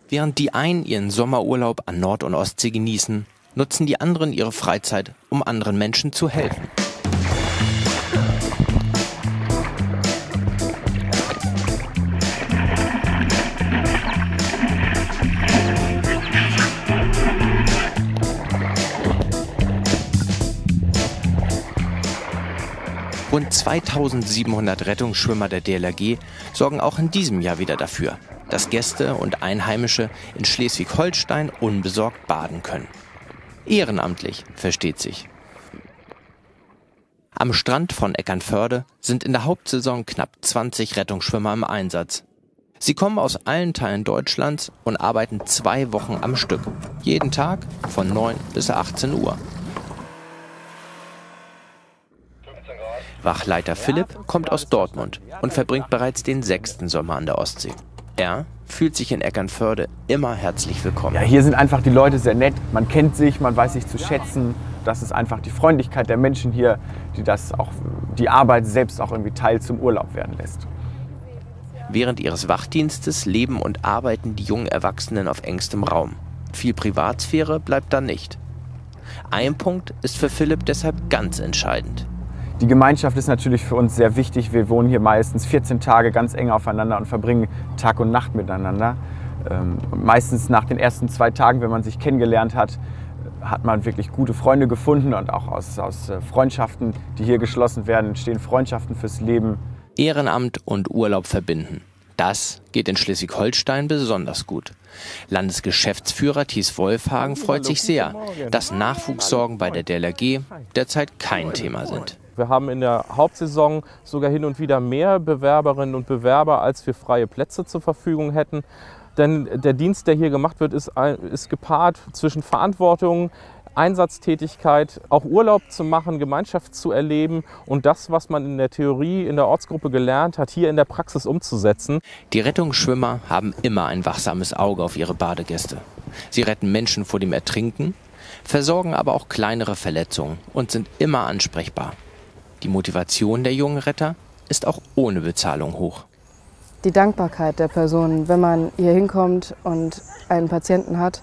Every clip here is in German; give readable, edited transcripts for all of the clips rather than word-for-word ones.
Während die einen ihren Sommerurlaub an Nord- und Ostsee genießen, nutzen die anderen ihre Freizeit, um anderen Menschen zu helfen. Rund 2700 Rettungsschwimmer der DLRG sorgen auch in diesem Jahr wieder dafür, dass Gäste und Einheimische in Schleswig-Holstein unbesorgt baden können. Ehrenamtlich, versteht sich. Am Strand von Eckernförde sind in der Hauptsaison knapp 20 Rettungsschwimmer im Einsatz. Sie kommen aus allen Teilen Deutschlands und arbeiten 2 Wochen am Stück. Jeden Tag von 9 bis 18 Uhr. Wachleiter Philipp kommt aus Dortmund und verbringt bereits den 6. Sommer an der Ostsee. Er fühlt sich in Eckernförde immer herzlich willkommen. Ja, hier sind einfach die Leute sehr nett. Man kennt sich, man weiß sich zu schätzen. Das ist einfach die Freundlichkeit der Menschen hier, die das auch, die Arbeit selbst auch irgendwie Teil zum Urlaub werden lässt. Während ihres Wachdienstes leben und arbeiten die jungen Erwachsenen auf engstem Raum. Viel Privatsphäre bleibt da nicht. Ein Punkt ist für Philipp deshalb ganz entscheidend. Die Gemeinschaft ist natürlich für uns sehr wichtig. Wir wohnen hier meistens 14 Tage ganz eng aufeinander und verbringen Tag und Nacht miteinander. Meistens nach den ersten 2 Tagen, wenn man sich kennengelernt hat, hat man wirklich gute Freunde gefunden. Und auch aus Freundschaften, die hier geschlossen werden, entstehen Freundschaften fürs Leben. Ehrenamt und Urlaub verbinden. Das geht in Schleswig-Holstein besonders gut. Landesgeschäftsführer Thies Wolfhagen freut sich sehr, dass Nachwuchssorgen bei der DLRG derzeit kein Thema sind. Wir haben in der Hauptsaison sogar hin und wieder mehr Bewerberinnen und Bewerber, als wir freie Plätze zur Verfügung hätten. Denn der Dienst, der hier gemacht wird, ist gepaart zwischen Verantwortung, Einsatztätigkeit, auch Urlaub zu machen, Gemeinschaft zu erleben und das, was man in der Theorie in der Ortsgruppe gelernt hat, hier in der Praxis umzusetzen. Die Rettungsschwimmer haben immer ein wachsames Auge auf ihre Badegäste. Sie retten Menschen vor dem Ertrinken, versorgen aber auch kleinere Verletzungen und sind immer ansprechbar. Die Motivation der jungen Retter ist auch ohne Bezahlung hoch. Die Dankbarkeit der Person, wenn man hier hinkommt und einen Patienten hat,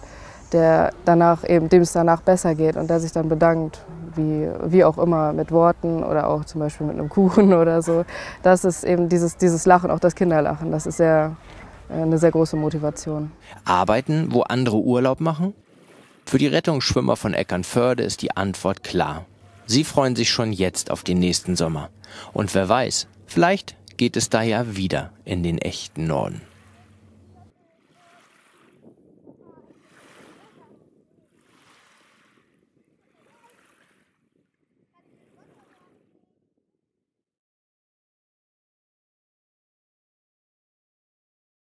dem es danach besser geht und der sich dann bedankt, wie auch immer, mit Worten oder auch zum Beispiel mit einem Kuchen oder so. Das ist eben dieses Lachen, auch das Kinderlachen, das ist eine sehr große Motivation. Arbeiten, wo andere Urlaub machen? Für die Rettungsschwimmer von Eckernförde ist die Antwort klar. Sie freuen sich schon jetzt auf den nächsten Sommer. Und wer weiß, vielleicht geht es da ja wieder in den echten Norden.